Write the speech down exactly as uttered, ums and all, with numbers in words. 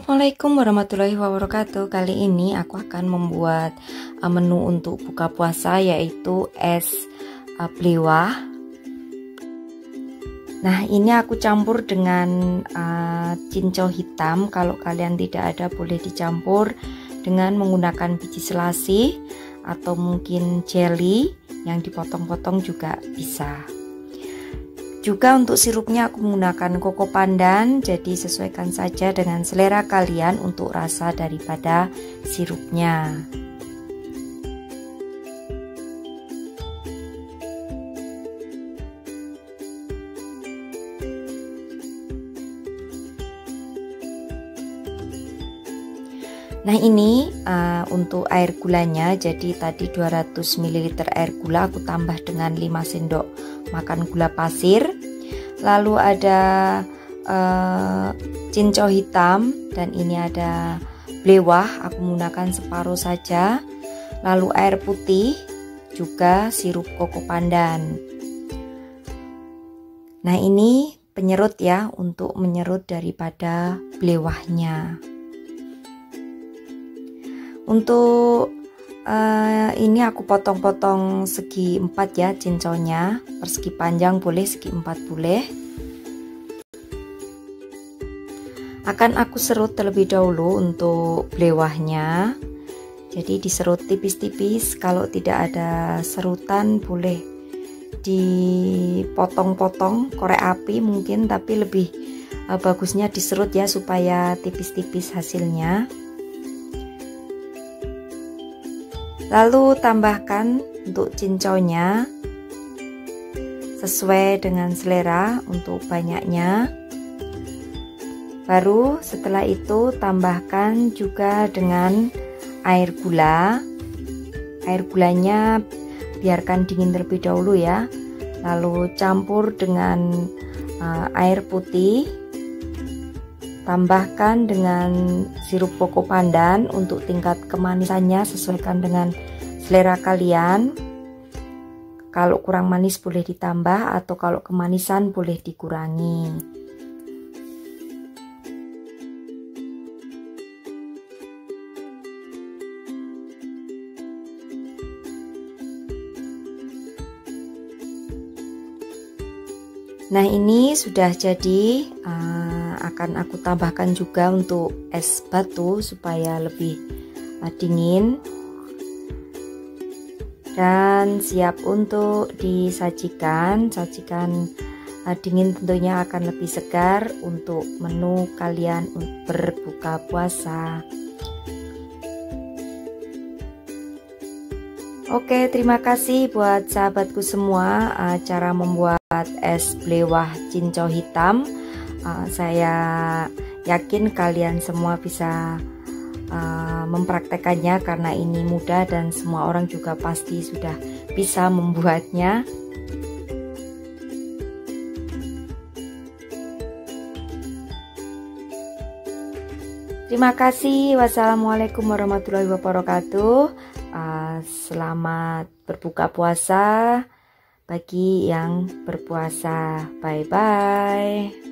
Assalamualaikum warahmatullahi wabarakatuh. Kali ini aku akan membuat uh, menu untuk buka puasa, yaitu es uh, blewah. Nah, ini aku campur dengan uh, cincau hitam. Kalau kalian tidak ada, boleh dicampur dengan menggunakan biji selasih atau mungkin jelly yang dipotong-potong juga bisa. Juga untuk sirupnya aku menggunakan koko pandan, jadi sesuaikan saja dengan selera kalian untuk rasa daripada sirupnya. Nah, ini uh, untuk air gulanya. Jadi tadi dua ratus mililiter air gula aku tambah dengan lima sendok makan gula pasir. Lalu ada uh, cincau hitam, dan ini ada blewah, aku menggunakan separuh saja. Lalu air putih, juga sirup koko pandan. Nah, ini penyerut ya, untuk menyerut daripada blewahnya. Untuk uh, ini aku potong-potong segi empat ya cincaunya, persegi panjang boleh, segi empat boleh. Akan aku serut terlebih dahulu untuk blewahnya. Jadi diserut tipis-tipis. Kalau tidak ada serutan boleh dipotong-potong korek api mungkin, tapi lebih uh, bagusnya diserut ya supaya tipis-tipis hasilnya. Lalu tambahkan untuk cincaunya sesuai dengan selera untuk banyaknya. Baru setelah itu tambahkan juga dengan air gula. Air gulanya biarkan dingin terlebih dahulu ya. Lalu campur dengan uh, air putih. Tambahkan dengan sirup koko pandan. Untuk tingkat kemanisannya sesuaikan dengan selera kalian. Kalau kurang manis boleh ditambah, atau kalau kemanisan boleh dikurangi. Nah, ini sudah jadi. uh, akan aku tambahkan juga untuk es batu supaya lebih uh, dingin dan siap untuk disajikan. Sajikan uh, dingin tentunya akan lebih segar untuk menu kalian berbuka puasa. Oke, terima kasih buat sahabatku semua. uh, cara membuat es blewah cincau hitam, uh, saya yakin kalian semua bisa uh, mempraktekannya karena ini mudah dan semua orang juga pasti sudah bisa membuatnya. Terima kasih. Wassalamualaikum warahmatullahi wabarakatuh. uh, Selamat berbuka puasa bagi yang berpuasa. Bye bye.